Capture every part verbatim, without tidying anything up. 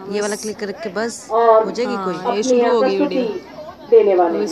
ये वाला क्लिक करके बस और हो जाएगी कोई। हाँ, ये शुरू हो गई वीडियो देने वाले।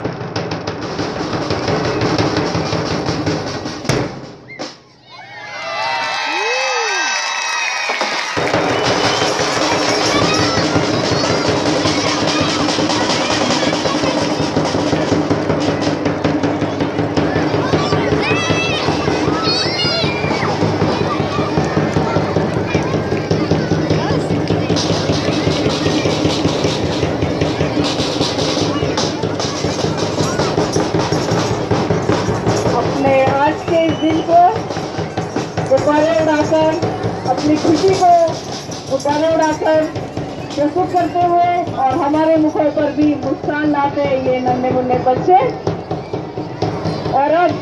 दिन को गुब्बारे उड़ाकर अपनी खुशी को गुब्बारे उड़ाकर प्रस्तुत करते हुए और हमारे मुखों पर भी मुस्कान लाते ये नन्हे मुन्ने बच्चे। और अब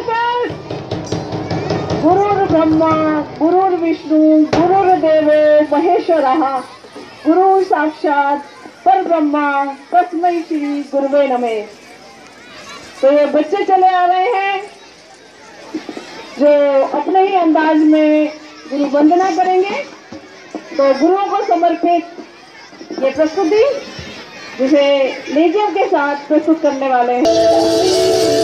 गुरुर् ब्रह्मा गुरुर् विष्णु गुरुर्देवो महेश्वरः गुरु साक्षात पर ब्रह्मा तस्मै श्री गुरुवे नमः। तो ये बच्चे चले आ रहे हैं जो अपने ही अंदाज में गुरु वंदना करेंगे। तो गुरुओं को समर्पित ये प्रस्तुति जिसे लेजियम के साथ प्रस्तुत करने वाले हैं।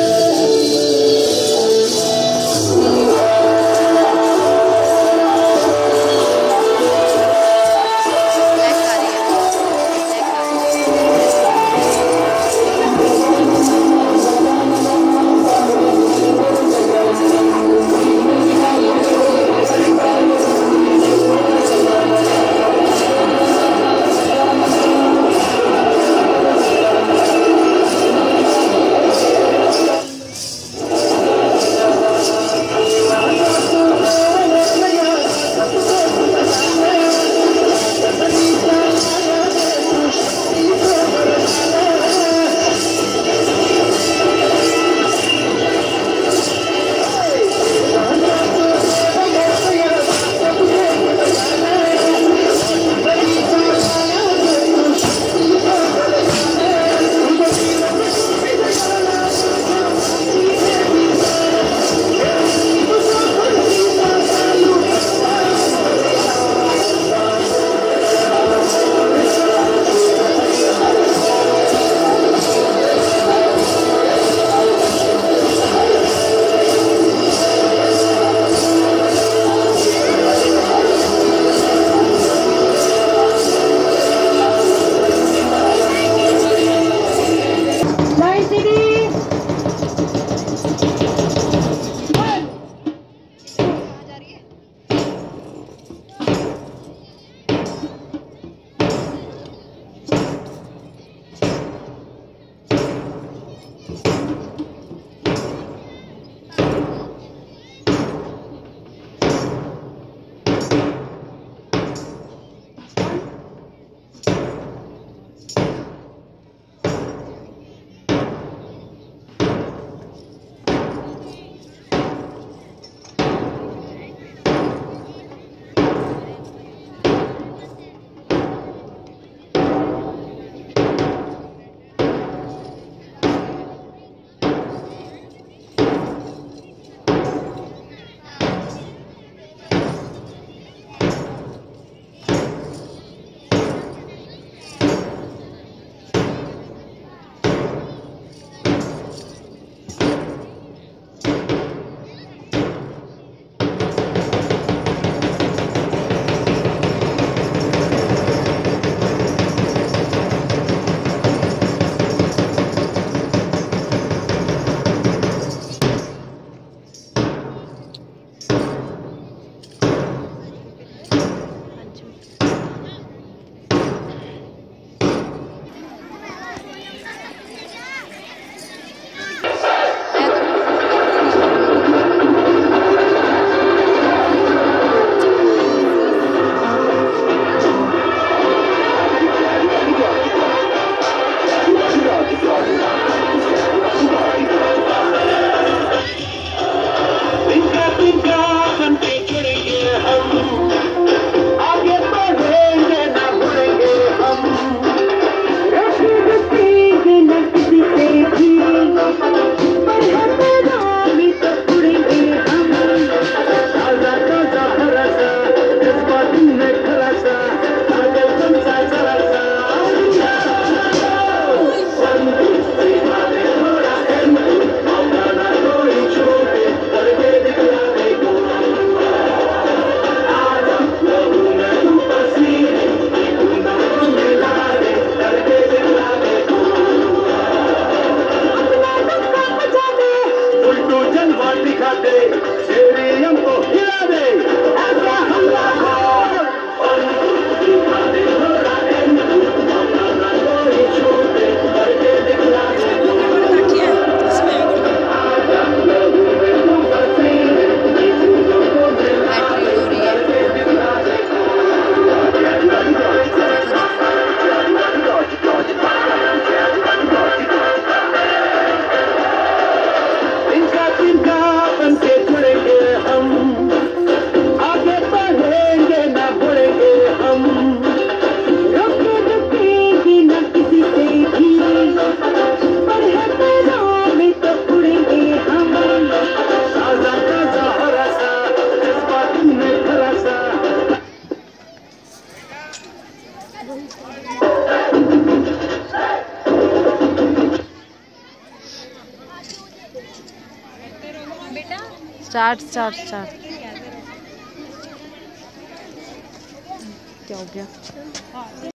बेटा स्टार्ट स्टार्ट स्टार्ट। क्या हो गया?